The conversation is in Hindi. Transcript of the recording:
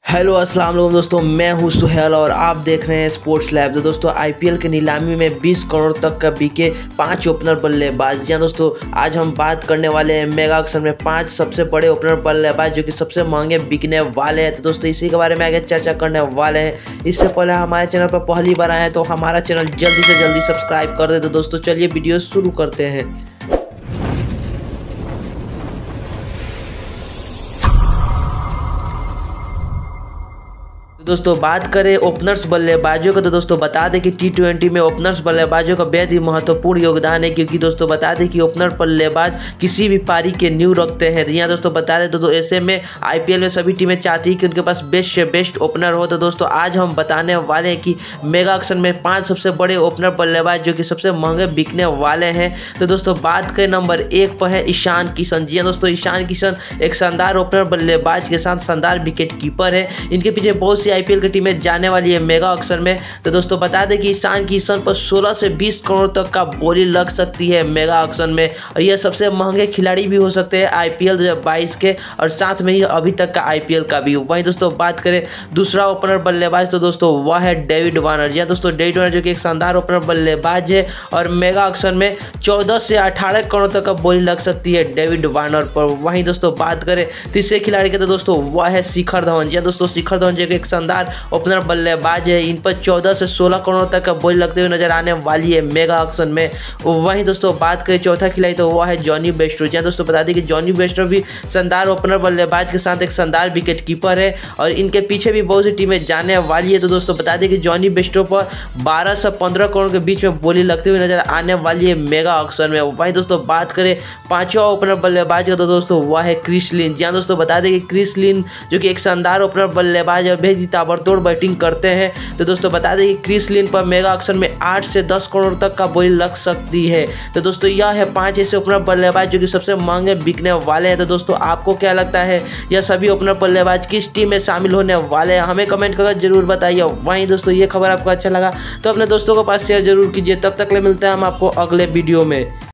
हेलो अस्सलाम वालेकुम दोस्तों, मैं हूं सुहेल और आप देख रहे हैं स्पोर्ट्स लैब। तो दोस्तों आईपीएल की नीलामी में 20 करोड़ तक का बिके 5 ओपनर बल्लेबाज। जी हाँ दोस्तों, आज हम बात करने वाले हैं मेगा ऑक्शन में 5 सबसे बड़े ओपनर बल्लेबाज जो कि सबसे महंगे बिकने वाले हैं। तो दोस्तों इसी के बारे में आगे चर्चा करने वाले हैं। इससे पहले हमारे चैनल पर पहली बार आए हैं तो हमारा चैनल जल्दी से जल्दी सब्सक्राइब कर दे। तो दोस्तों चलिए वीडियो शुरू करते हैं। दोस्तों बात करें ओपनर्स बल्लेबाजों का, तो दोस्तों बता दें कि टी20 में ओपनर्स बल्लेबाजों का बेहद ही महत्वपूर्ण योगदान है, क्योंकि दोस्तों बता दें कि ओपनर बल्लेबाज किसी भी पारी के न्यू रखते हैं। तो यहाँ दोस्तों बता दें तो ऐसे में आईपीएल में सभी टीमें चाहती हैं कि उनके पास बेस्ट से बेस्ट ओपनर हो। तो दोस्तों आज हम बताने वाले हैं कि मेगा ऑक्शन में 5 सबसे बड़े ओपनर बल्लेबाज जो कि सबसे महंगे बिकने वाले हैं। तो दोस्तों बात करें नंबर 1 पर है ईशान किशन। जी हाँ दोस्तों, ईशान किशन एक शानदार ओपनर बल्लेबाज के साथ शानदार विकेट कीपर है। इनके पीछे बहुत सी आईपीएल की टीमें जाने वाली है मेगा ऑक्शन में। तो दोस्तों बता दें कि ईशान किशन पर 16 से 20 करोड़ तक का बोली लग सकती है मेगा ऑक्शन में, और यह सबसे महंगे खिलाड़ी भी हो सकते हैं आईपीएल 2022 के, और साथ में ही अभी तक का आईपीएल का भी। वहीं दोस्तों बात करें दूसरा ओपनर बल्लेबाज, तो दोस्तों वह है डेविड वार्नर। जी दोस्तों, डेविड वार्नर जो कि एक शानदार ओपनर बल्लेबाज है, और मेगा ऑक्शन में 14 से 18 करोड़ तक का बोली लग सकती है डेविड वार्नर पर। वहीं दोस्तों बात करें तीसरे खिलाड़ी के, तो दोस्तों वह है शिखर धवन। जी दोस्तों, शिखर धवन जो कि एक शानदार ओपनर बल्लेबाज है। इन पर 14 से 16 करोड़ तक का बोली लगते हुए नजर आने वाली है मेगा ऑक्शन में। वहीं दोस्तों बात करें चौथा खिलाड़ी, तो वह है जॉनी बेस्टो। जी दोस्तों बता दें कि जॉनी बेस्टो भी शानदार ओपनर बल्लेबाज के साथ एक शानदार विकेट कीपर है, और इनके पीछे भी बहुत सी टीमें जाने वाली है। तो दोस्तों बता दें कि जॉनी बेस्टो पर 12 से 15 करोड़ के बीच में बोली लगती हुई नजर आने वाली है मेगा ऑक्शन में। वहीं दोस्तों बात करें पांचवा ओपनर बल्लेबाज का, तो दोस्तों वह है क्रिस लिन। जी दोस्तों बता दें कि क्रिस लिन जो कि एक शानदार ओपनर बल्लेबाज है, बेहद ही ताबड़तोड़ बैटिंग करते हैं। तो दोस्तों बता दें कि क्रिस लिन पर मेगा ऑक्शन में 8 से 10 करोड़ तक का बोली लग सकती है। तो दोस्तों यह है 5 ऐसे ओपनर बल्लेबाज जो कि सबसे महंगे बिकने वाले हैं। तो दोस्तों आपको क्या लगता है, यह सभी ओपनर बल्लेबाज किस टीम में शामिल होने वाले हैं? हमें कमेंट करके जरूर बताइए। वहीं दोस्तों ये खबर आपको अच्छा लगा तो अपने दोस्तों के पास शेयर जरूर कीजिए। तब तक ले मिलते हैं हम आपको अगले वीडियो में।